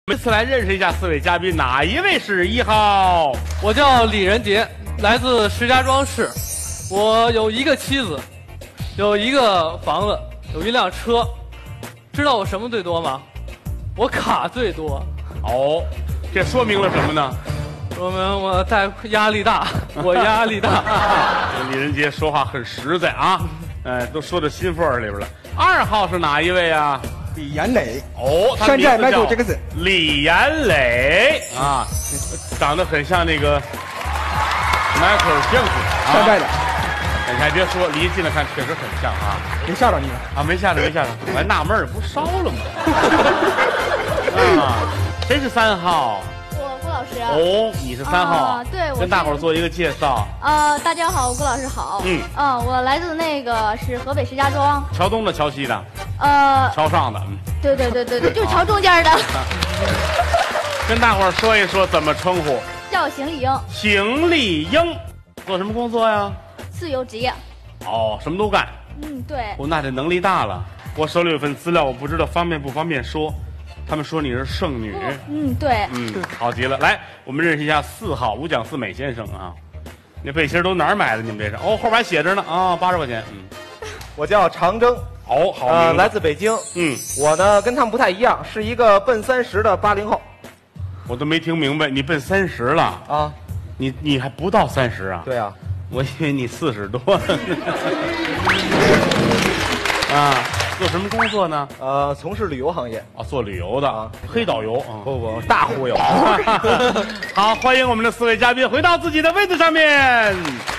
这次来认识一下4位嘉宾，哪一位是1号？ 我叫李仁杰，来自石家庄市。我有一个妻子，有一个房子，有一辆车。知道我什么最多吗？我卡最多。 哦，这说明了什么呢？ 说明我压力大，我压力大。 李仁杰说话很实在啊，都说到心缝里边了。2号是哪一位啊？ 李延磊。 哦， 山寨麦克这个字。 李延磊啊，长得很像那个迈克尔·杰克逊。 山寨的。 你还别说，离近了看确实很像啊。 没吓着你吗？ 啊，没吓着，没吓着。我还纳闷儿，不烧了吗？啊，谁是3号？ 我郭老师。 哦，你是3号。 对，我跟大伙儿做一个介绍。 大家好，郭老师好。我来自那个是河北石家庄。 桥东的，桥西的。桥上的。 对，就是桥中间的。 跟大伙儿说一说怎么称呼。 叫邢丽英。 邢丽英，做什么工作呀？ 自由职业。 哦，什么都干。 对。 那这能力大了。我手里有份资料，我不知道方便不方便说。他们说你是剩女。 对。 好极了。来，我们认识一下4号吴蒋四美先生啊。那背心都哪儿买的？你们这是？哦，后边还写着呢啊，80块钱。 我叫常征。 哦，好。 来自北京。我呢跟他们不太一样，是一个奔30的80后。 我都没听明白，你奔30了啊？你还不到30啊？ 对啊。 我以为你40多。啊，做什么工作呢？ 从事旅游行业。 做旅游的啊，黑导游啊？ 不，大忽悠。 好，欢迎我们的4位嘉宾回到自己的位子上面。